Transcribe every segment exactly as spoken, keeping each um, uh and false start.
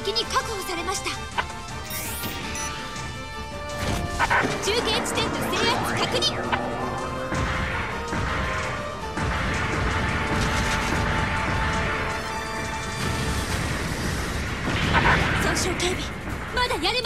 敵に確保されました。中継地点の制圧確認。損傷警備まだやれます。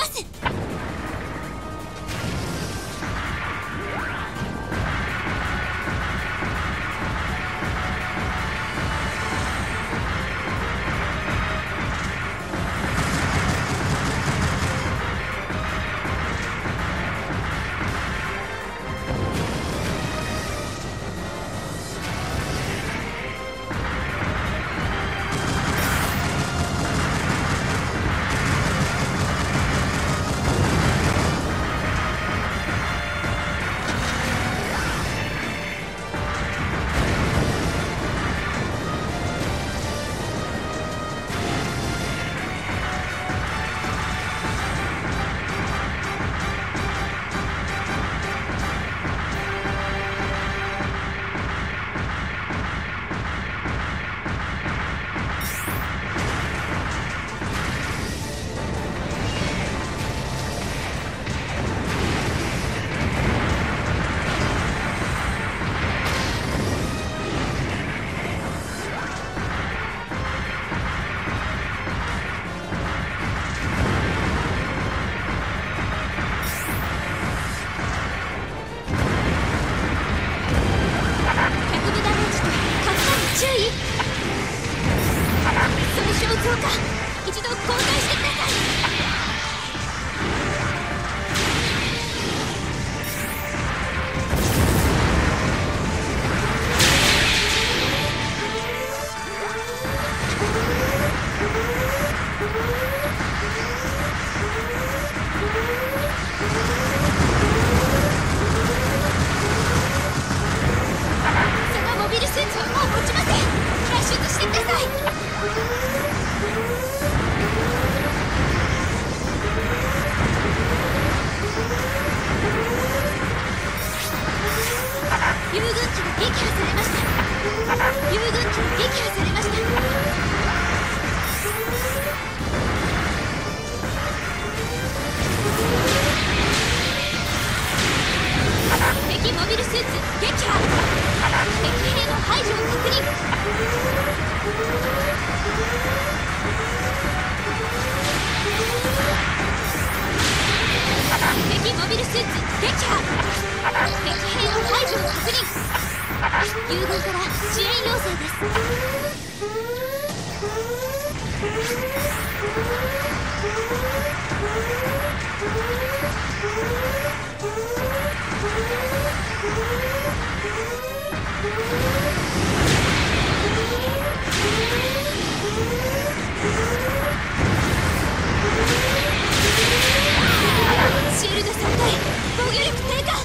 シールド損壊、防御力低下。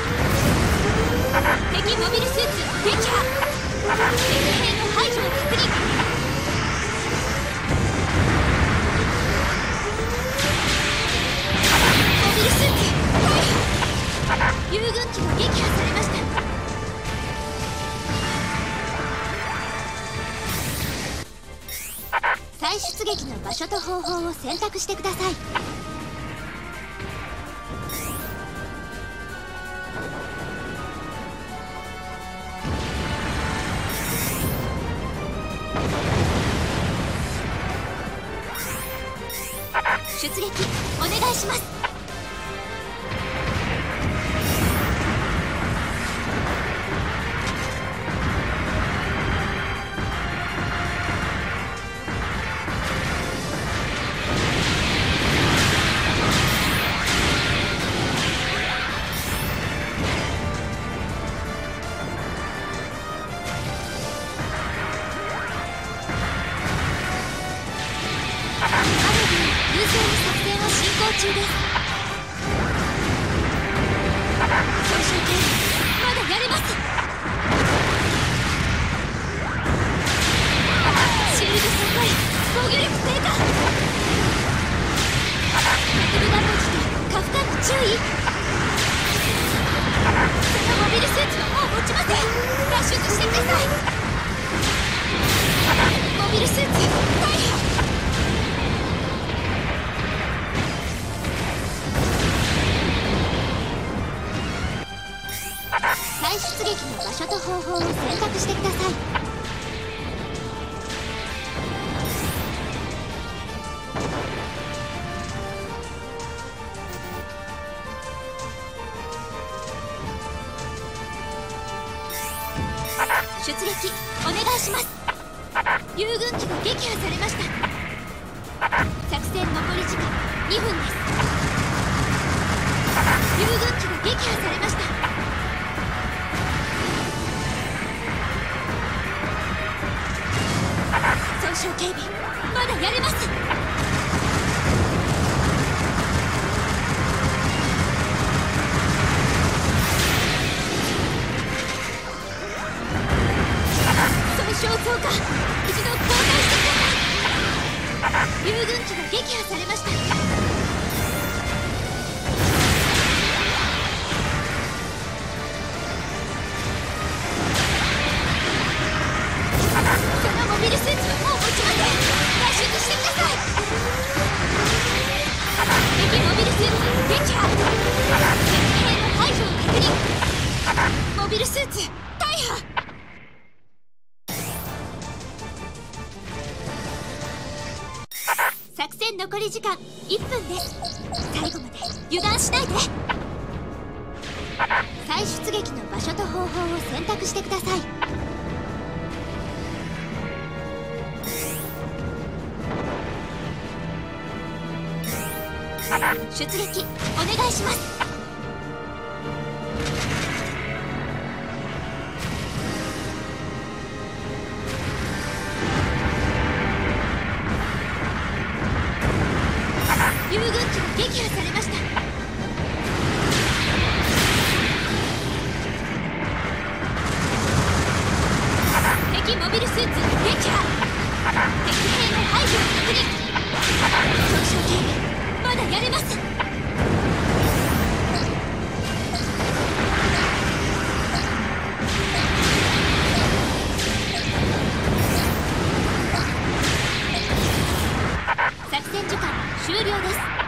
敵モビルスーツ撃破。敵兵の排除を確認。モビルスーツ逮捕。遊軍機が撃破されました。再出撃の場所と方法を選択してください。出撃お願いします。中です。損傷系まだやれます。シールド損壊、防御力低下。核部ダメージとカフカに注意。そのモビルスーツはもう持ちません。脱出してください。モビルスーツ逮捕。 所と方法を選択してください。出撃お願いします。友軍機が撃破されました。作戦残り時間にふんです。友軍機が撃破されました。損傷警備まだやれます。損傷増加、一度交代してください。友軍機が撃破されました。そのモビルスーツはもう持ちません。脱出してください。敵モビルスーツ撃破。敵兵の排除を確認。モビルスーツ大破。作戦残り時間いっぷんです。最後まで油断しないで。再出撃の場所と方法を選択してください。出撃お願いします。友軍機が撃破されました。敵モビルスーツ撃破。敵兵の排除を確認。損傷警備まだやれます。作戦時間終了です。